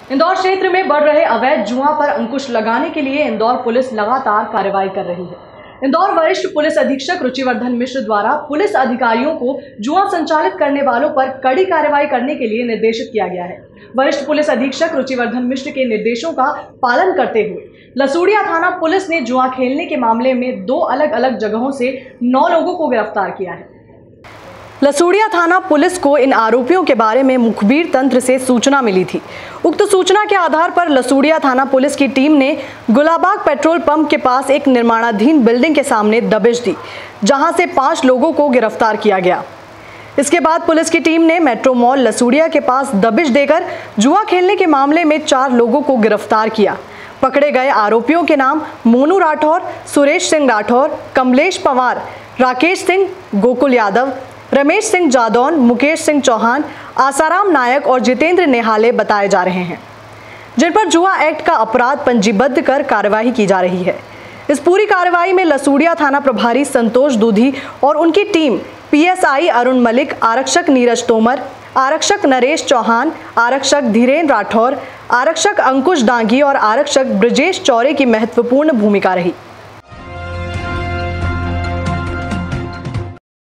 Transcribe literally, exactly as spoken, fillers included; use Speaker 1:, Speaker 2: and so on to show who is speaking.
Speaker 1: इंदौर क्षेत्र में बढ़ रहे अवैध जुआ पर अंकुश लगाने के लिए इंदौर पुलिस लगातार कार्रवाई कर रही है। इंदौर वरिष्ठ पुलिस अधीक्षक रुचिवर्धन मिश्र द्वारा पुलिस अधिकारियों को जुआ संचालित करने वालों पर कड़ी कार्रवाई करने के लिए निर्देशित किया गया है। वरिष्ठ पुलिस अधीक्षक रुचिवर्धन मिश्र के निर्देशों का पालन करते हुए लसूड़िया थाना पुलिस ने जुआ खेलने के मामले में दो अलग अलग जगहों से नौ लोगों को गिरफ्तार किया है। लसूड़िया थाना पुलिस को इन आरोपियों के बारे में मुखबिर तंत्र से सूचना मिली थी। उक्त सूचना के आधार पर लसूड़िया थाना पुलिस की टीम ने गुलाबाग पेट्रोल पंप के पास एक निर्माणाधीन बिल्डिंग के सामने दबिश दी, जहां से पांच लोगों को गिरफ्तार किया गया। इसके बाद पुलिस की टीम ने मेट्रो मॉल लसूड़िया के पास दबिश देकर जुआ खेलने के मामले में चार लोगों को गिरफ्तार किया। पकड़े गए आरोपियों के नाम मोनू राठौर, सुरेश सिंह राठौर, कमलेश पवार, राकेश सिंह, गोकुल यादव, रमेश सिंह जादौन, मुकेश सिंह चौहान, आसाराम नायक और जितेंद्र नेहाले बताए जा रहे हैं, जिन पर जुआ एक्ट का अपराध पंजीबद्ध कर कार्रवाई की जा रही है। इस पूरी कार्रवाई में लसूड़िया थाना प्रभारी संतोष दूधी और उनकी टीम पीएसआई अरुण मलिक, आरक्षक नीरज तोमर, आरक्षक नरेश चौहान, आरक्षक धीरेन्द्र राठौर, आरक्षक अंकुश दांगी और आरक्षक ब्रजेश चौरे की महत्वपूर्ण भूमिका रही।